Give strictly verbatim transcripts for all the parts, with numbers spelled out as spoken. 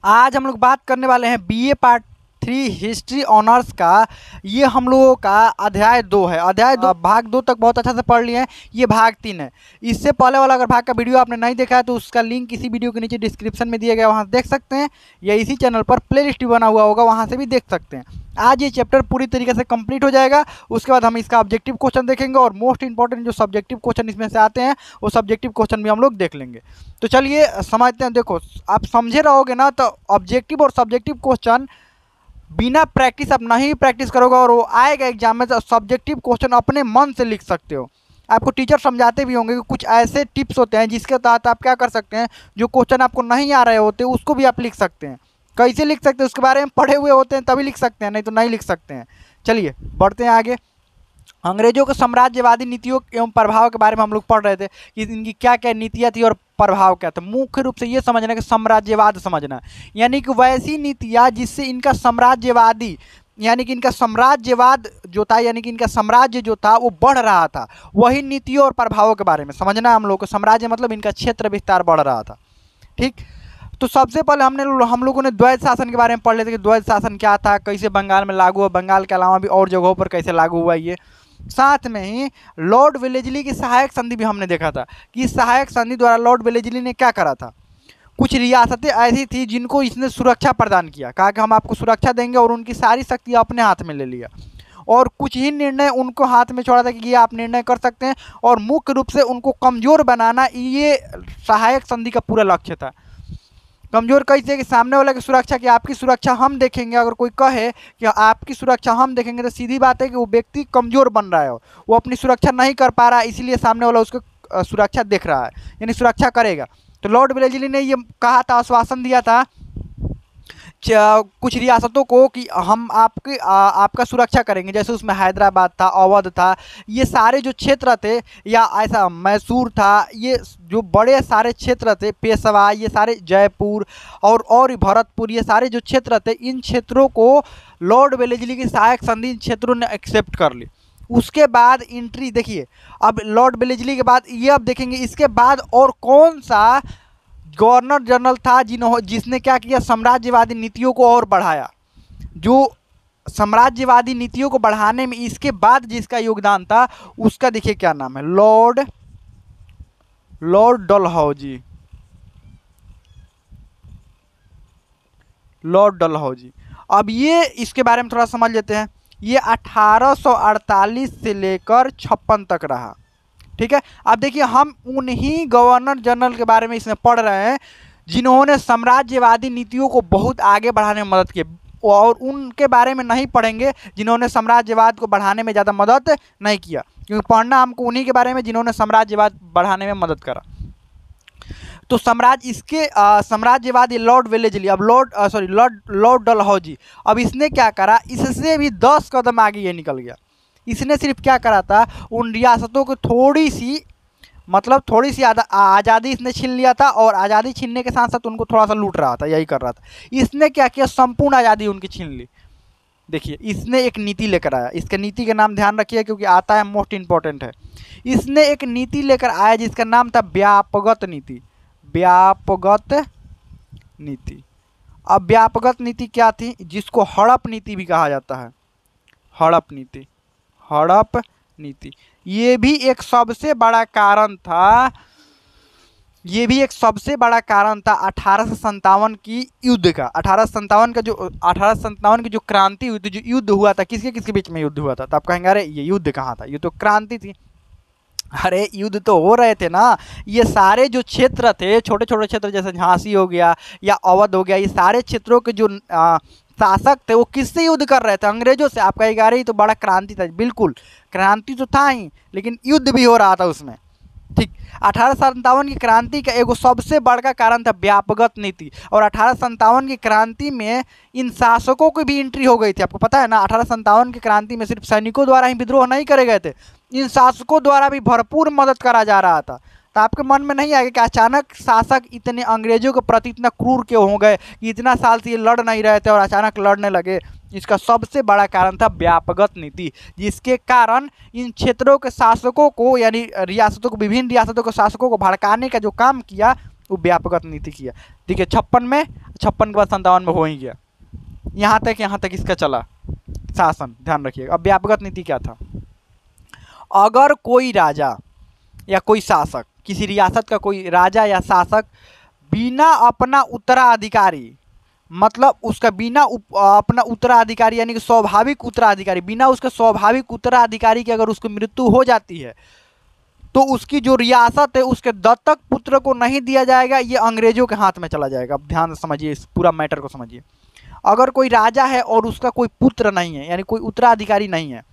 आज हम लोग बात करने वाले हैं BA part three history honours का। ये हम लोगों का अध्याय दो है। अध्याय दो भाग दो तक बहुत अच्छा से पढ़ लिए हैं, ये भाग तीन है। इससे पहले वाला अगर भाग का वीडियो आपने नहीं देखा है तो उसका लिंक इसी वीडियो के नीचे डिस्क्रिप्शन में दिया गया, वहाँ देख सकते हैं, या इसी चैनल पर प्लेलिस्ट बना हुआ होगा, वहाँ से भी देख सकते हैं। आज ये चैप्टर पूरी तरीके से कंप्लीट हो जाएगा। उसके बाद हम इसका ऑब्जेक्टिव क्वेश्चन देखेंगे और मोस्ट इंपॉर्टेंट जो सब्जेक्टिव क्वेश्चन इसमें से आते हैं वो सब्जेक्टिव क्वेश्चन भी हम लोग देख लेंगे। तो चलिए समझते हैं। देखो, आप समझे रहोगे ना तो ऑब्जेक्टिव और सब्जेक्टिव क्वेश्चन बिना प्रैक्टिस आप नहीं प्रैक्टिस करोगे और वो आएगा एग्जाम में तो सब्जेक्टिव क्वेश्चन अपने मन से लिख सकते हो। आपको टीचर समझाते भी होंगे कि कुछ ऐसे टिप्स होते हैं जिसके तहत आप क्या कर सकते हैं, जो क्वेश्चन आपको नहीं आ रहे होते उसको भी आप लिख सकते हैं। कैसे लिख सकते हैं उसके बारे में पढ़े हुए होते हैं तभी लिख सकते हैं, नहीं तो नहीं लिख सकते हैं। चलिए बढ़ते हैं आगे। अंग्रेजों के साम्राज्यवादी नीतियों एवं प्रभाव के बारे में हम लोग पढ़ रहे थे कि इनकी क्या क्या नीतियाँ थी और प्रभाव क्या था। मुख्य रूप से ये समझना कि साम्राज्यवाद समझना, यानी कि वैसी नीतियाँ जिससे इनका साम्राज्यवादी यानी कि इनका साम्राज्यवाद जो था, यानी कि इनका साम्राज्य जो था वो बढ़ रहा था, वही नीतियों और प्रभावों के बारे में समझना हम लोग को। साम्राज्य मतलब इनका क्षेत्र विस्तार बढ़ रहा था। ठीक, तो सबसे पहले हमने हम लोगों ने द्वैध शासन के बारे में पढ़ लेते कि द्वैध शासन क्या था, कैसे बंगाल में लागू हुआ, बंगाल के अलावा भी और जगहों पर कैसे लागू हुआ। ये साथ में ही लॉर्ड वेलेस्ली की सहायक संधि भी हमने देखा था कि सहायक संधि द्वारा लॉर्ड वेलेस्ली ने क्या करा था। कुछ रियासतें ऐसी थी जिनको इसने सुरक्षा प्रदान किया, कहा कि हम आपको सुरक्षा देंगे और उनकी सारी शक्तियाँ अपने हाथ में ले लिया, और कुछ ही निर्णय उनको हाथ में छोड़ा था कि ये आप निर्णय कर सकते हैं, और मुख्य रूप से उनको कमज़ोर बनाना ये सहायक संधि का पूरा लक्ष्य था। कमज़ोर कैसे कि सामने वाले की सुरक्षा, कि आपकी सुरक्षा हम देखेंगे। अगर कोई कहे कि आपकी सुरक्षा हम देखेंगे तो सीधी बात है कि वो व्यक्ति कमज़ोर बन रहा है, वो अपनी सुरक्षा नहीं कर पा रहा है, इसलिए सामने वाला उसको सुरक्षा देख रहा है, यानी सुरक्षा करेगा। तो लॉर्ड वेलेस्ली ने ये कहा था, आश्वासन दिया था कुछ रियासतों को कि हम आपकी आपका सुरक्षा करेंगे, जैसे उसमें हैदराबाद था, अवध था, ये सारे जो क्षेत्र थे, या ऐसा मैसूर था, ये जो बड़े सारे क्षेत्र थे, पेशवा, ये सारे जयपुर और और भरतपुर, ये सारे जो क्षेत्र थे, इन क्षेत्रों को लॉर्ड वेलेस्ली की सहायक संधि इन क्षेत्रों ने एक्सेप्ट कर ली। उसके बाद एंट्री देखिए, अब लॉर्ड वेलेस्ली के बाद ये अब देखेंगे इसके बाद और कौन सा गवर्नर जनरल था जिन्हों जिसने क्या किया, साम्राज्यवादी नीतियों को और बढ़ाया। जो साम्राज्यवादी नीतियों को बढ़ाने में इसके बाद जिसका योगदान था उसका देखिए क्या नाम है, lord lord Dalhousie. Lord Dalhousie. अब ये इसके बारे में थोड़ा समझ लेते हैं। ये अठारह सौ अड़तालीस से लेकर छप्पन तक रहा। ठीक है, अब देखिए हम उन्हीं गवर्नर जनरल के बारे में इसमें पढ़ रहे हैं जिन्होंने साम्राज्यवादी नीतियों को बहुत आगे बढ़ाने में मदद की, और उनके बारे में नहीं पढ़ेंगे जिन्होंने साम्राज्यवाद को बढ़ाने में ज़्यादा मदद नहीं किया, क्योंकि पढ़ना हमको उन्हीं के बारे में जिन्होंने साम्राज्यवाद बढ़ाने में मदद करा। तो साम्राज्य इसके साम्राज्यवादी लॉर्ड वेलेस्ली, अब lord sorry lord lord Dalhousie, अब इसने क्या करा, इससे भी दस कदम आगे ये निकल गया। इसने सिर्फ क्या करा था, उन रियासतों को थोड़ी सी मतलब थोड़ी सी आज़ादी इसने छीन लिया था, और आज़ादी छीनने के साथ साथ उनको थोड़ा सा लूट रहा था, यही कर रहा था। इसने क्या किया, संपूर्ण आज़ादी उनकी छीन ली। देखिए इसने एक नीति लेकर आया, इसके नीति का नाम ध्यान रखिए क्योंकि आता है, मोस्ट इंपॉर्टेंट है। इसने एक नीति लेकर आया जिसका नाम था व्यापगत नीति। व्यापगत नीति। अब व्यापगत नीति क्या थी, जिसको हड़प नीति भी कहा जाता है। हड़प नीति, हड़प नीति, ये भी एक सबसे बड़ा कारण था ये भी एक सबसे बड़ा कारण था अठारह सौ संतावन की युद्ध का। अठारह सौ संतावन का जो अठारह सौ संतावन की जो क्रांति हुई थी, जो युद्ध हुआ था, किसके किसके बीच में युद्ध हुआ था, तो आप कहेंगे अरे ये युद्ध कहाँ था, ये तो क्रांति थी। अरे युद्ध तो हो रहे थे ना, ये सारे जो क्षेत्र थे, छोटे छोटे क्षेत्र जैसे झांसी हो गया या अवध हो गया, ये सारे क्षेत्रों के जो आ, शासक थे वो किससे युद्ध कर रहे थे, अंग्रेजों से। आप कहेंगे अरे ये तो बड़ा क्रांति था, बिल्कुल क्रांति तो था ही, लेकिन युद्ध भी हो रहा था उसमें। ठीक, अठारह सौ संतावन की क्रांति का एगो सबसे बड़ा कारण था व्यापगत नीति, और अठारह सौ संतावन की क्रांति में इन शासकों की भी एंट्री हो गई थी। आपको पता है ना, अठारह सौ संतावन की क्रांति में सिर्फ सैनिकों द्वारा ही विद्रोह नहीं करे गए थे, इन शासकों द्वारा भी भरपूर मदद करा जा रहा था। तो आपके मन में नहीं आएगा कि अचानक शासक इतने अंग्रेजों के प्रति इतना क्रूर क्यों हो गए, कि इतना साल से ये लड़ नहीं रहे थे और अचानक लड़ने लगे। इसका सबसे बड़ा कारण था व्यापगत नीति, जिसके कारण इन क्षेत्रों के शासकों को, यानी रियासतों को, विभिन्न रियासतों के शासकों को भड़काने का जो काम किया वो व्यापगत नीति किया। देखिए छप्पन में छप्पन के बाद संतावन में हो ही गया। यहाँ तक यहाँ तक इसका चला शासन, ध्यान रखिएगा। अब व्यापक नीति क्या था? अगर कोई राजा या कोई शासक, किसी रियासत का कोई राजा या शासक बिना अपना उत्तराधिकारी, मतलब उसका बिना उप, अपना उत्तराधिकारी यानी कि स्वाभाविक उत्तराधिकारी, बिना उसके स्वाभाविक उत्तराधिकारी की अगर उसकी मृत्यु हो जाती है तो उसकी जो रियासत है उसके दत्तक पुत्र को नहीं दिया जाएगा, ये अंग्रेजों के हाथ में चला जाएगा। अब ध्यान से समझिए, इस पूरा मैटर को समझिए। अगर कोई राजा है और उसका कोई पुत्र नहीं है, यानी कोई उत्तराधिकारी नहीं है,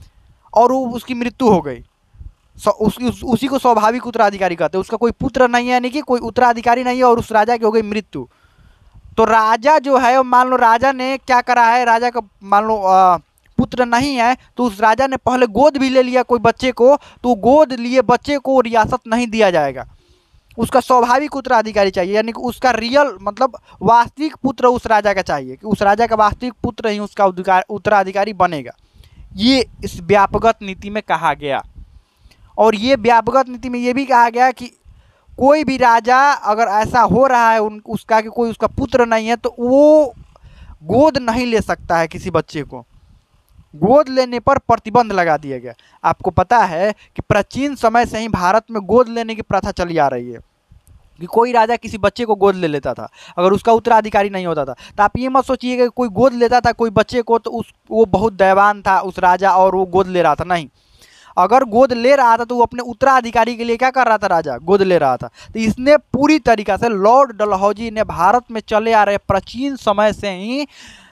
और वो उसकी मृत्यु हो गई, उस, उस, उसी को स्वाभाविक उत्तराधिकारी कहते हैं। उसका कोई पुत्र नहीं है, यानी कि कोई उत्तराधिकारी नहीं है, और उस राजा की हो गई मृत्यु, तो राजा जो है, मान लो राजा ने क्या करा है, राजा का मान लो आ, पुत्र नहीं है, तो उस राजा ने पहले गोद भी ले लिया कोई बच्चे को, तो गोद लिए बच्चे को रियासत नहीं दिया जाएगा, उसका स्वाभाविक उत्तराधिकारी चाहिए, यानी कि उसका रियल मतलब वास्तविक पुत्र उस राजा का चाहिए, कि उस राजा का वास्तविक पुत्र ही उसका उत्तराधिकारी बनेगा। ये इस व्यापक नीति में कहा गया। और ये व्यापक नीति में ये भी कहा गया कि कोई भी राजा अगर ऐसा हो रहा है उन उसका कि कोई उसका पुत्र नहीं है, तो वो गोद नहीं ले सकता है, किसी बच्चे को गोद लेने पर प्रतिबंध लगा दिया गया। आपको पता है कि प्राचीन समय से ही भारत में गोद लेने की प्रथा चली आ रही है, कि कोई राजा किसी बच्चे को गोद ले लेता था अगर उसका उत्तराधिकारी नहीं होता था। तो आप ये मत सोचिएगा कि कोई गोद लेता था कोई बच्चे को तो उस वो बहुत दयावान था उस राजा और वो गोद ले रहा था, नहीं। अगर गोद ले रहा था तो वो अपने उत्तराधिकारी के लिए क्या कर रहा था, राजा गोद ले रहा था। तो इसने पूरी तरीक़ा से, लॉर्ड डलहौजी ने भारत में चले आ रहे प्राचीन समय से ही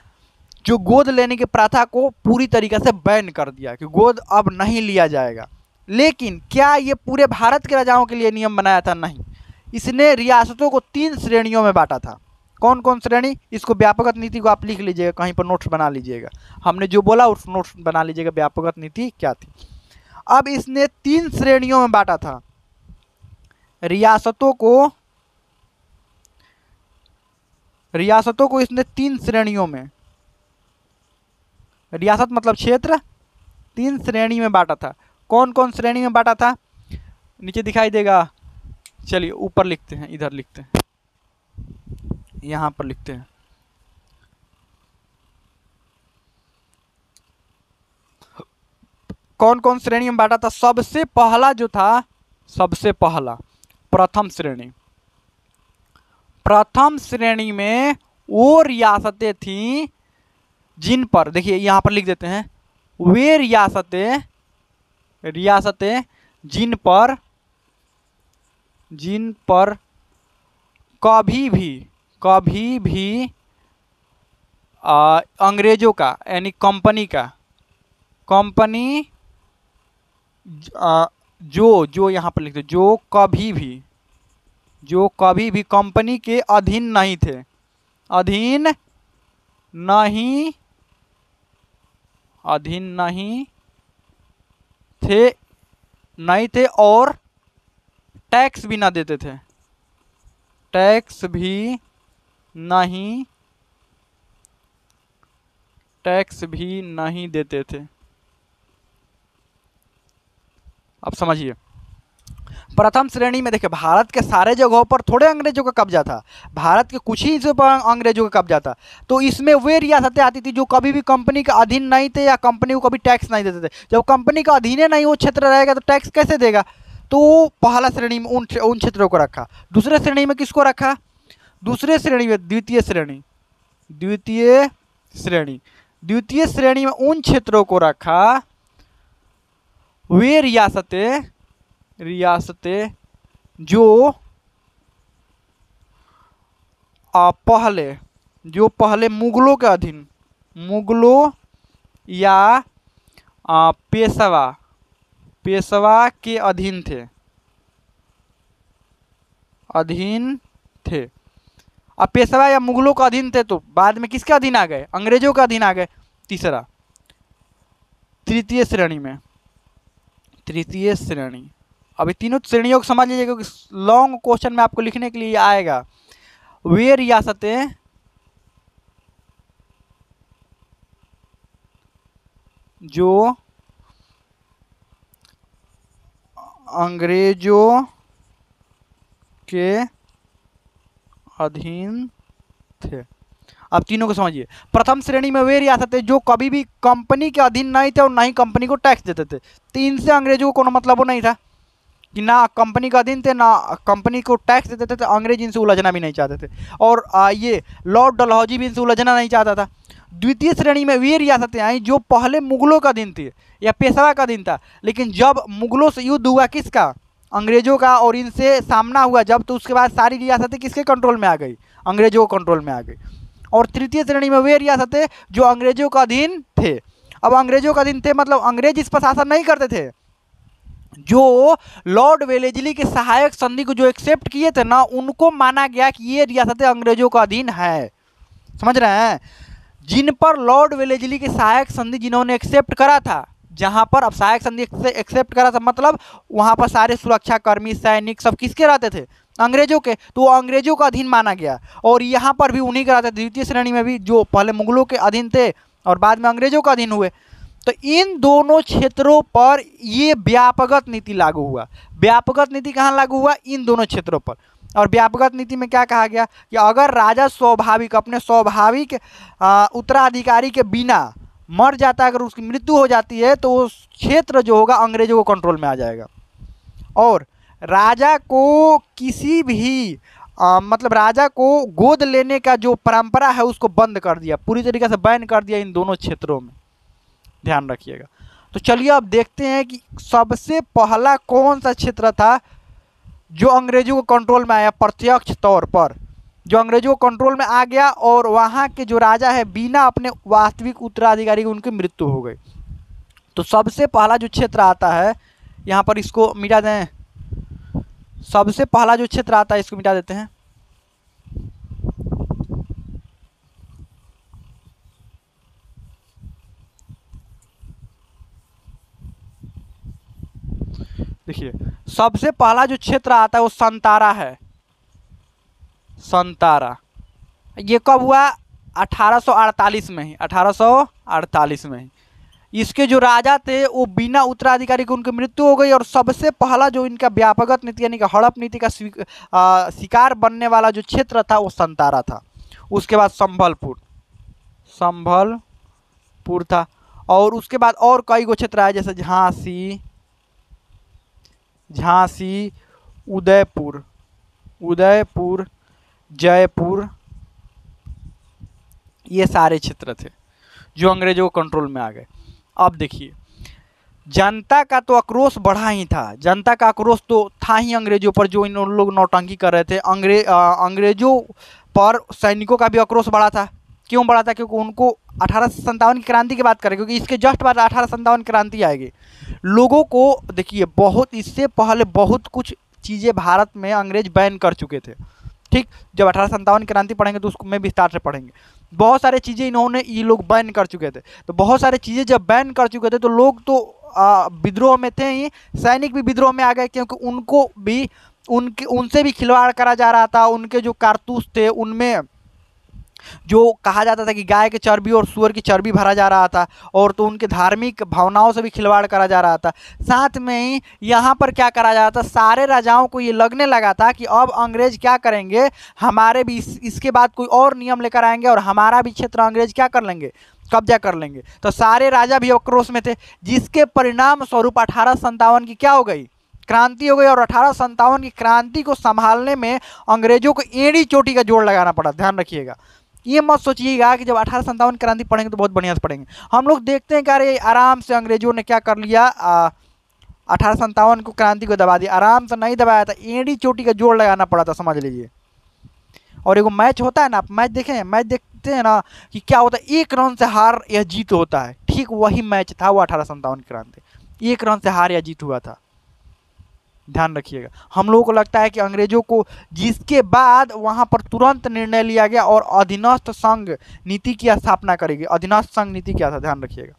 जो गोद लेने की प्रथा को पूरी तरीके से बैन कर दिया कि गोद अब नहीं लिया जाएगा। लेकिन क्या ये पूरे भारत के राजाओं के लिए नियम बनाया था? नहीं। इसने रियासतों को तीन श्रेणियों में बांटा था। कौन कौन श्रेणी? इसको व्यापक नीति को आप लिख लीजिएगा, कहीं पर नोट्स बना लीजिएगा, हमने जो बोला उस नोट्स बना लीजिएगा व्यापक नीति क्या थी। अब इसने तीन श्रेणियों में बांटा था रियासतों को, रियासतों को इसने तीन श्रेणियों में, रियासत मतलब क्षेत्र, तीन श्रेणी में बांटा था। कौन कौन श्रेणी में बांटा था? नीचे दिखाई देगा, चलिए ऊपर लिखते हैं, इधर लिखते हैं, यहां पर लिखते हैं। कौन कौन श्रेणी में बांटा था? सबसे पहला जो था, सबसे पहला प्रथम श्रेणी, प्रथम श्रेणी में वो रियासतें थीं जिन पर, देखिए यहां पर लिख देते हैं, वे रियासतें, रियासतें जिन पर, जिन पर कभी भी, कभी भी आ, अंग्रेजों का यानी कंपनी का, कंपनी जो जो यहाँ पर लिखते, जो कभी भी, जो कभी भी कंपनी के अधीन नहीं थे, अधीन नहीं, अधीन नहीं थे, नहीं थे और टैक्स भी ना देते थे, टैक्स भी नहीं, टैक्स भी नहीं देते थे। अब समझिए, प्रथम श्रेणी में देखिए भारत के सारे जगहों पर थोड़े अंग्रेजों का कब्जा था, भारत के कुछ ही हिस्सों पर अंग्रेजों का कब्जा था। तो इसमें वे रियासतें आती थी जो कभी भी कंपनी के अधीन नहीं थे या कंपनी को कभी टैक्स नहीं देते थे। जब कंपनी का अधीन नहीं वो क्षेत्र रहेगा तो टैक्स कैसे देगा? तो पहला श्रेणी में उन उन क्षेत्रों को रखा। दूसरे श्रेणी में किसको रखा? दूसरे श्रेणी में द्वितीय श्रेणी, द्वितीय श्रेणी, द्वितीय श्रेणी में उन क्षेत्रों को रखा, वे रियासतें, रियासतें जो आ, पहले, जो पहले मुगलों के अधीन, मुगलों या आ, पेशवा, पेशवा के अधीन थे, अधीन थे। अब पेशवा या मुगलों का अधीन थे तो बाद में किसके अधीन आ गए? अंग्रेजों का अधीन आ गए। तीसरा, तृतीय श्रेणी में, तृतीय श्रेणी, अभी तीनों श्रेणियों को समझ लीजिए क्योंकि लॉन्ग क्वेश्चन में आपको लिखने के लिए आएगा। वे रियासतें जो अंग्रेजों के अधीन थे। अब तीनों को समझिए। प्रथम श्रेणी में वे रियासत थे जो कभी भी कंपनी के अधीन नहीं थे और ना ही कंपनी को टैक्स देते थे। तो इनसे अंग्रेजों को कोनो मतलब नहीं था कि ना कंपनी के अधीन थे ना कंपनी को टैक्स देते थे, तो अंग्रेज इनसे उलझना भी नहीं चाहते थे। और आ, ये लॉर्ड डलहौजी भी इनसे उलझना नहीं चाहता था। द्वितीय श्रेणी में वे रियासतें आई जो पहले मुगलों का अधीन थी या पेशवा का अधीन था, लेकिन जब मुगलों से युद्ध हुआ किसका, अंग्रेजों का, और इनसे सामना हुआ जब, तो उसके बाद सारी रियासतें किसके कंट्रोल में आ गई, अंग्रेजों के कंट्रोल में आ गई। और तृतीय श्रेणी में वे रियासतें जो अंग्रेजों का अधीन थे। अब अंग्रेजों का अधीन थे मतलब अंग्रेज इस पर शासन नहीं करते थे। जो लॉर्ड वेलेस्ली के सहायक संधि को जो एक्सेप्ट किए थे ना, उनको माना गया कि ये रियासतें अंग्रेजों का अधीन है। समझ रहे हैं? जिन पर लॉर्ड वेलेस्ली के सहायक संधि जिन्होंने एक्सेप्ट करा था, जहां पर अब सहायक संधि एक्सेप्ट करा था मतलब वहां पर सारे सुरक्षाकर्मी सैनिक सब किसके रहते थे, अंग्रेजों के, तो वो अंग्रेजों का अधीन माना गया। और यहाँ पर भी उन्हीं के रहते थे, द्वितीय श्रेणी में भी जो पहले मुगलों के अधीन थे और बाद में अंग्रेजों का अधीन हुए। तो इन दोनों क्षेत्रों पर ये व्यापकगत नीति लागू हुआ। व्यापकगत नीति कहाँ लागू हुआ, इन दोनों क्षेत्रों पर। और व्यापकगत नीति में क्या कहा गया कि अगर राजा स्वाभाविक अपने स्वाभाविक उत्तराधिकारी के बिना मर जाता है, अगर उसकी मृत्यु हो जाती है, तो उस क्षेत्र जो होगा अंग्रेजों को कंट्रोल में आ जाएगा। और राजा को किसी भी आ, मतलब राजा को गोद लेने का जो परंपरा है उसको बंद कर दिया, पूरी तरीके से बैन कर दिया इन दोनों क्षेत्रों में। ध्यान रखिएगा। तो चलिए अब देखते हैं कि सबसे पहला कौन सा क्षेत्र था जो अंग्रेजों को कंट्रोल में आया प्रत्यक्ष तौर पर, जो अंग्रेजों को कंट्रोल में आ गया और वहाँ के जो राजा है बिना अपने वास्तविक उत्तराधिकारी की उनकी मृत्यु हो गई। तो सबसे पहला जो क्षेत्र आता है, यहाँ पर इसको मिटा दें, सबसे पहला जो क्षेत्र आता है इसको मिटा देते हैं। देखिए सबसे पहला जो क्षेत्र आता है वो संतारा है। संतारा ये कब हुआ, अठारह सौ अड़तालीस में ही, अठारह सौ अड़तालीस में ही। इसके जो राजा थे वो बिना उत्तराधिकारी के उनकी मृत्यु हो गई। और सबसे पहला जो इनका व्यापकगत नीति यानी कि हड़प नीति का शिकार बनने वाला जो क्षेत्र था वो संतारा था। उसके बाद संभलपुर, संभलपुर था। और उसके बाद और कई गो क्षेत्र आए जैसे झांसी, झांसी, उदयपुर, उदयपुर, जयपुर, ये सारे क्षेत्र थे जो अंग्रेजों को कंट्रोल में आ गए। अब देखिए जनता का तो आक्रोश बढ़ा ही था, जनता का आक्रोश तो था ही अंग्रेजों पर जो इन लोग नौटंकी कर रहे थे। अंग्रेज अंग्रेजों पर सैनिकों का भी आक्रोश बढ़ा था। क्यों बढ़ा था, क्योंकि उनको अठारह सौ संतावन की क्रांति की बात करें, क्योंकि इसके जस्ट बाद अठारह सौ संतावन क्रांति आएगी। लोगों को देखिए बहुत इससे पहले बहुत कुछ चीज़ें भारत में अंग्रेज बैन कर चुके थे। ठीक, जब अठारह सौ संतावन क्रांति पढ़ेंगे तो उसको में विस्तार से पढ़ेंगे। बहुत सारे चीज़ें इन्होंने ये लोग बैन कर चुके थे। तो बहुत सारी चीज़ें जब बैन कर चुके थे तो लोग तो विद्रोह में थे ही, सैनिक भी विद्रोह में आ गए, क्योंकि उनको भी उनके उनसे भी खिलवाड़ करा जा रहा था। उनके जो कारतूस थे उनमें जो कहा जाता था कि गाय के चर्बी और सूअर की चर्बी भरा जा रहा था, और तो उनके धार्मिक भावनाओं से भी खिलवाड़ करा जा रहा था। साथ में ही यहाँ पर क्या करा जा रहा था, सारे राजाओं को ये लगने लगा था कि अब अंग्रेज क्या करेंगे, हमारे भी इस, इसके बाद कोई और नियम लेकर आएंगे और हमारा भी क्षेत्र अंग्रेज क्या कर लेंगे, कब्जा कर लेंगे। तो सारे राजा भी आक्रोश में थे, जिसके परिणाम स्वरूप अठारह संतावन की क्या हो गई, क्रांति हो गई। और अठारह संतावन की क्रांति को संभालने में अंग्रेजों को एड़ी चोटी का जोड़ लगाना पड़ा। ध्यान रखिएगा, ये मत सोचिएगा कि जब अठारह संतावन क्रांति पढ़ेंगे तो बहुत बढ़िया से पढ़ेंगे। हम लोग देखते हैं कि अरे आराम से अंग्रेजों ने क्या कर लिया, अठारह संतावन को क्रांति को दबा दिया। आराम से नहीं दबाया था, एड़ी चोटी का जोड़ लगाना पड़ा था, समझ लीजिए। और एगो मैच होता है ना, आप मैच देखें, मैच देखते हैं ना कि क्या होता है, एक रन से हार या जीत होता है। ठीक वही मैच था वो अठारह संतावन क्रांति, एक रन से हार या जीत हुआ था। ध्यान रखिएगा। हम लोगों को लगता है कि अंग्रेजों को, जिसके बाद वहां पर तुरंत निर्णय लिया गया और अधीनस्थ संघ नीति की स्थापना करेगी। अधीनस्थ संघ नीति क्या था, ध्यान रखिएगा,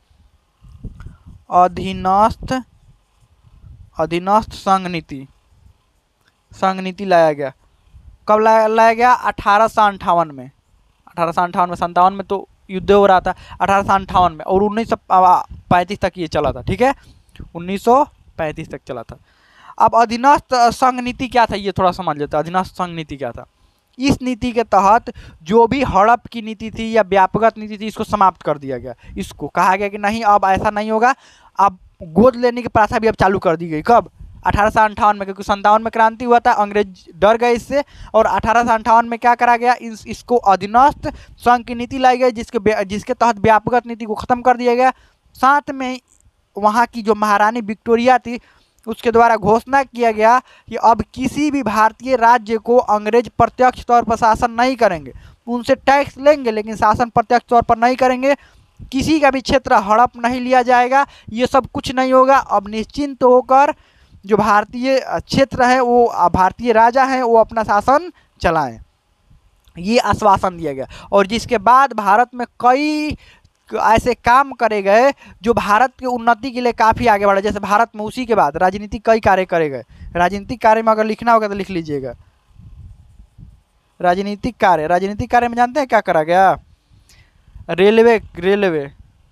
अधीनस्थ अधीनस्थ संघ नीति, संघ नीति लाया गया। कब लाया लाया गया, अठारह सौ अंठावन में। अठारह सौ अंठावन में, संतावन में तो युद्ध हो रहा था, अठारह सौ अंठावन में, और उन्नीस सौ पैंतीस तक ये चला था। ठीक है, उन्नीस सौ पैंतीस तक चला था। अब अधीनस्थ संघ नीति क्या था, ये थोड़ा समझ लेते हैं। अधीनस्थ संघ नीति क्या था, इस नीति के तहत जो भी हड़प की नीति थी या व्यापक नीति थी, इसको समाप्त कर दिया गया। इसको कहा गया कि नहीं, अब ऐसा नहीं होगा। अब गोद लेने की प्रथा भी अब चालू कर दी गई। कब? अठारह सौ अंठावन में, क्योंकि संतावन में क्रांति हुआ था, अंग्रेज डर गए इससे, और अठारह सौ अंठावन में क्या करा गया, इस इसको अधीनस्थ संघ की नीति लाई गई, जिसके जिसके तहत व्यापक नीति को खत्म कर दिया गया। साथ में वहाँ की जो महारानी विक्टोरिया थी, उसके द्वारा घोषणा किया गया कि अब किसी भी भारतीय राज्य को अंग्रेज प्रत्यक्ष तौर पर शासन नहीं करेंगे। उनसे टैक्स लेंगे लेकिन शासन प्रत्यक्ष तौर पर नहीं करेंगे। किसी का भी क्षेत्र हड़प नहीं लिया जाएगा, ये सब कुछ नहीं होगा। अब निश्चिंत होकर जो भारतीय क्षेत्र है, वो भारतीय राजा हैं, वो अपना शासन चलाएं, ये आश्वासन दिया गया। और जिसके बाद भारत में कई ऐसे काम करे गए जो भारत की उन्नति के लिए काफ़ी आगे बढ़े। जैसे भारत में उसी के बाद राजनीतिक कई कार्य करे गए। राजनीतिक कार्य में अगर लिखना होगा तो लिख लीजिएगा, राजनीतिक कार्य। राजनीतिक कार्य में जानते हैं क्या करा गया? रेलवे रेलवे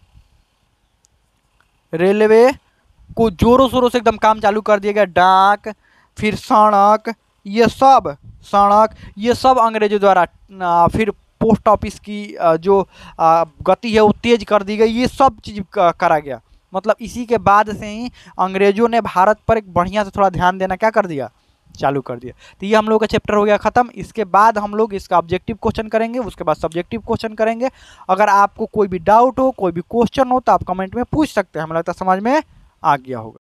रेलवे को जोरों शोरों से एकदम काम चालू कर दिया गया। डाक, फिर सड़क, ये सब सड़क ये सब अंग्रेजों द्वारा, फिर पोस्ट ऑफिस की जो गति है वो तेज कर दी गई। ये सब चीज़ करा गया। मतलब इसी के बाद से ही अंग्रेजों ने भारत पर एक बढ़िया से थोड़ा ध्यान देना क्या कर दिया, चालू कर दिया। तो ये हम लोग का चैप्टर हो गया ख़त्म। इसके बाद हम लोग इसका ऑब्जेक्टिव क्वेश्चन करेंगे, उसके बाद सब्जेक्टिव क्वेश्चन करेंगे। अगर आपको कोई भी डाउट हो, कोई भी क्वेश्चन हो, तो आप कमेंट में पूछ सकते हैं। हमें लगता है समझ में आ गया होगा।